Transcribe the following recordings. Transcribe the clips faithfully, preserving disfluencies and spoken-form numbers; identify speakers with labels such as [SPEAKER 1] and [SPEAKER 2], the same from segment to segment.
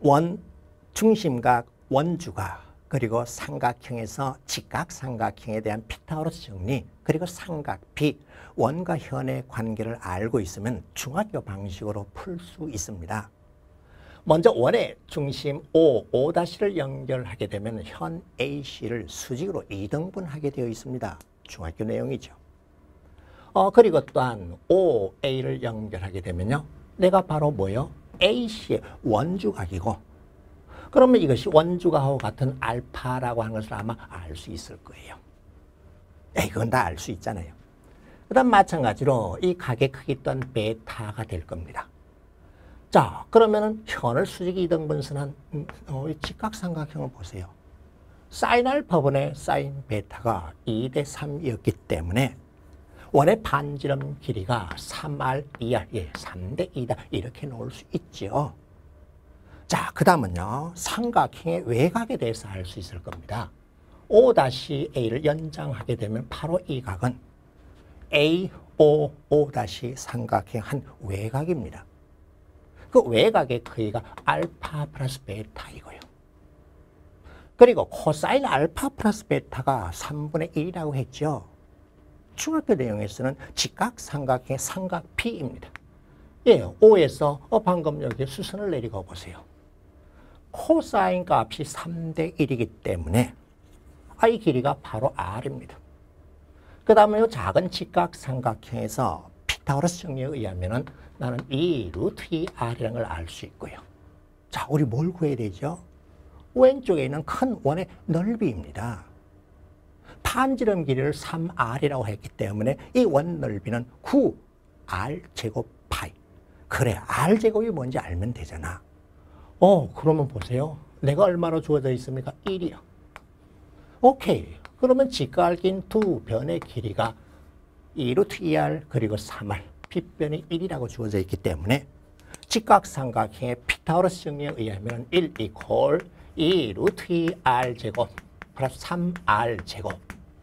[SPEAKER 1] 원 중심각, 원주각, 그리고 삼각형에서 직각삼각형에 대한 피타고라스 정리, 그리고 삼각비, 원과 현의 관계를 알고 있으면 중학교 방식으로 풀 수 있습니다. 먼저 원의 중심 O, O'를 연결하게 되면 현 에이씨를 수직으로 이등분하게 되어 있습니다. 중학교 내용이죠. 어, 그리고 또한 O, A를 연결하게 되면요. 내가 바로 뭐요? 에이씨의 원주각이고, 그러면 이것이 원주각하고 같은 알파라고 하는 것을 아마 알 수 있을 거예요. 에이, 그건 다 알 수 있잖아요. 그 다음 마찬가지로 이 각의 크기 또한 베타가 될 겁니다. 자, 그러면은 현을 수직 이등분선한 음, 어, 직각삼각형을 보세요. 사인 알파분의 사인 베타가 이 대 삼이었기 때문에 원의 반지름 길이가 삼 알, 이 알, 예, 삼 대 이다 이렇게 놓을 수 있죠. 자, 그 다음은요. 삼각형의 외곽에 대해서 알 수 있을 겁니다. O-A를 연장하게 되면 바로 이 각은 A, O, O- 삼각형 한 외곽입니다. 그 외곽의 크기가 알파 플러스 베타이고요. 그리고 코사인 알파 플러스 베타가 삼분의 일이라고 했죠. 중학교 내용에서는 직각삼각형의 삼각비입니다. 예, O에서 어, 방금 여기 수선을 내리고 보세요. 코사인 값이 삼 대 일이기 때문에 I 길이가 바로 R입니다. 그 다음에 이 작은 직각삼각형에서 피타고라스 정리에 의하면 나는 이 루트 이 R이라는 걸 알 수 있고요. 자, 우리 뭘 구해야 되죠? 왼쪽에 있는 큰 원의 넓이입니다. 반지름 길이를 삼 알이라고 했기 때문에 이 원 넓이는 구 알 제곱 파이. 그래, R 제곱이 뭔지 알면 되잖아. 어, 그러면 보세요. 내가 얼마로 주어져 있습니까? 일이요. 오케이. 그러면 직각인 두 변의 길이가 이 루트 이 알 그리고 삼 알, 빗변이 일이라고 주어져 있기 때문에 직각삼각형의 피타고라스 정리에 의하면 일 이퀄 이 루트 이 알 제곱 플러스 삼 알 제곱.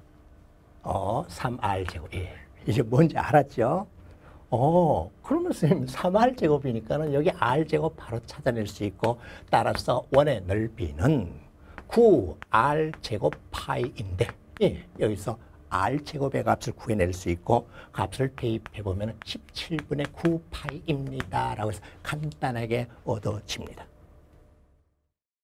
[SPEAKER 1] 어, 삼 알 제곱. 예. 이제 뭔지 알았죠? 어, 그러면 선생님 삼 알 제곱이니까는 여기 R 제곱 바로 찾아낼 수 있고, 따라서 원의 넓이는 구 알 제곱 파이인데, 예, 여기서 R 제곱의 값을 구해낼 수 있고, 값을 대입해 보면 십칠 분의 구 파이입니다. 라고 해서 간단하게 얻어집니다.